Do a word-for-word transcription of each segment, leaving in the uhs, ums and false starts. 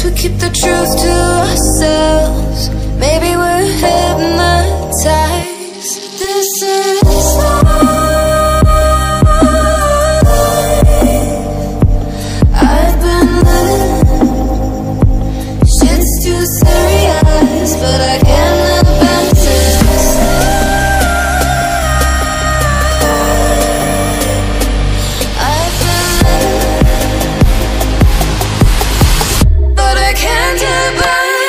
we keep the truth to ourselves. Maybe we're hypnotized. This is life. I've been living. Shit's too serious, but I can't abandon. I've been living, but I can't abandon.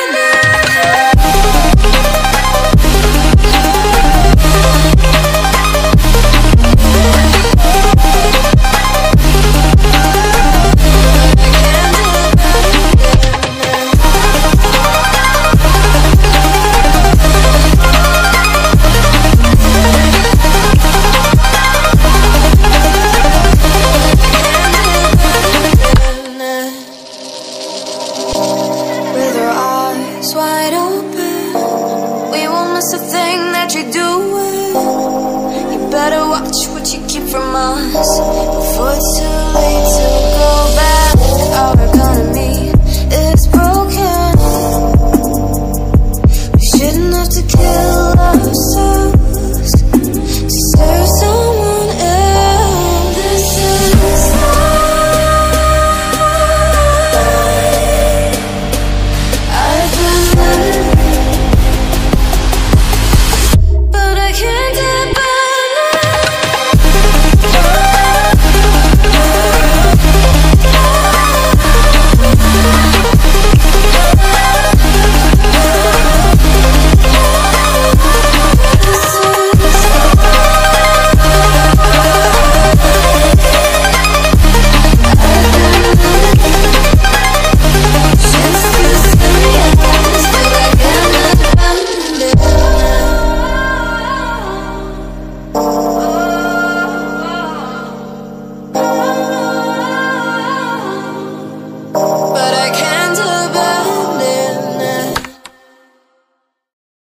With our eyes wide open, we won't miss a thing that you're doing. You better watch what you keep from us.